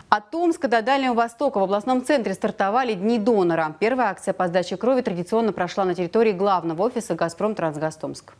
От Томска до Дальнего Востока в областном центре стартовали Дни донора. Первая акция по сдаче крови традиционно прошла на территории главного офиса «Газпром Трансгаз Томск».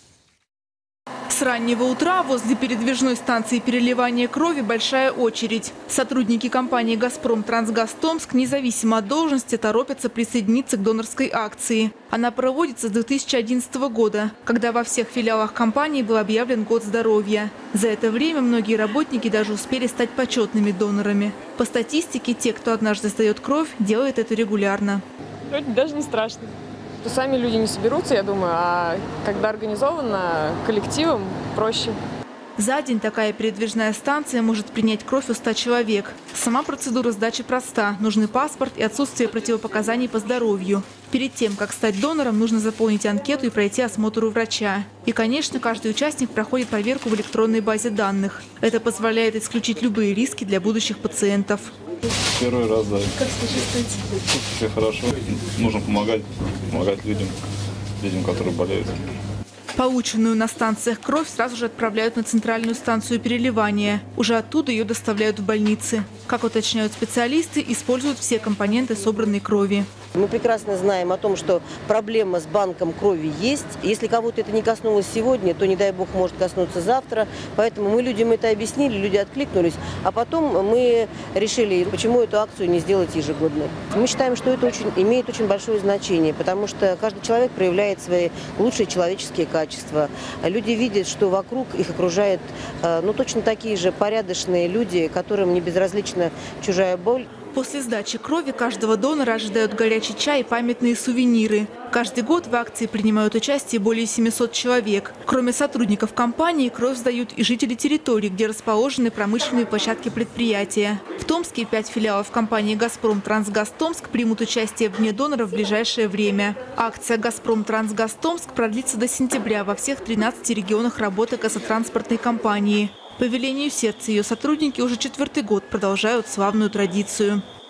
С раннего утра возле передвижной станции переливания крови большая очередь. Сотрудники компании «Газпром Трансгаз Томск» независимо от должности торопятся присоединиться к донорской акции. Она проводится с 2011 года, когда во всех филиалах компании был объявлен год здоровья. За это время многие работники даже успели стать почетными донорами. По статистике, те, кто однажды сдает кровь, делают это регулярно. Вроде даже не страшно. Сами люди не соберутся, я думаю, а когда организовано коллективом, проще. За день такая передвижная станция может принять кровь у 100 человек. Сама процедура сдачи проста. Нужны паспорт и отсутствие противопоказаний по здоровью. Перед тем, как стать донором, нужно заполнить анкету и пройти осмотр у врача. И, конечно, каждый участник проходит проверку в электронной базе данных. Это позволяет исключить любые риски для будущих пациентов. Первый раз, да. Как чувствуете? Все хорошо. Нужно помогать людям, которые болеют. Полученную на станциях кровь сразу же отправляют на центральную станцию переливания. Уже оттуда ее доставляют в больницы. Как уточняют специалисты, используют все компоненты собранной крови. Мы прекрасно знаем о том, что проблема с банком крови есть. Если кого-то это не коснулось сегодня, то, не дай бог, может коснуться завтра. Поэтому мы людям это объяснили, люди откликнулись. А потом мы решили, почему эту акцию не сделать ежегодной. Мы считаем, что это имеет очень большое значение, потому что каждый человек проявляет свои лучшие человеческие качества. Люди видят, что вокруг их окружает точно такие же порядочные люди, которым не безразлична чужая боль. После сдачи крови каждого донора ожидают горячий чай и памятные сувениры. Каждый год в акции принимают участие более 700 человек. Кроме сотрудников компании, кровь сдают и жители территорий, где расположены промышленные площадки предприятия. В Томске 5 филиалов компании «Газпром Трансгаз Томск» примут участие в Дне донора в ближайшее время. Акция «Газпром Трансгаз Томск» продлится до сентября во всех 13 регионах работы газотранспортной компании. По велению сердца ее сотрудники уже 4-й год продолжают славную традицию.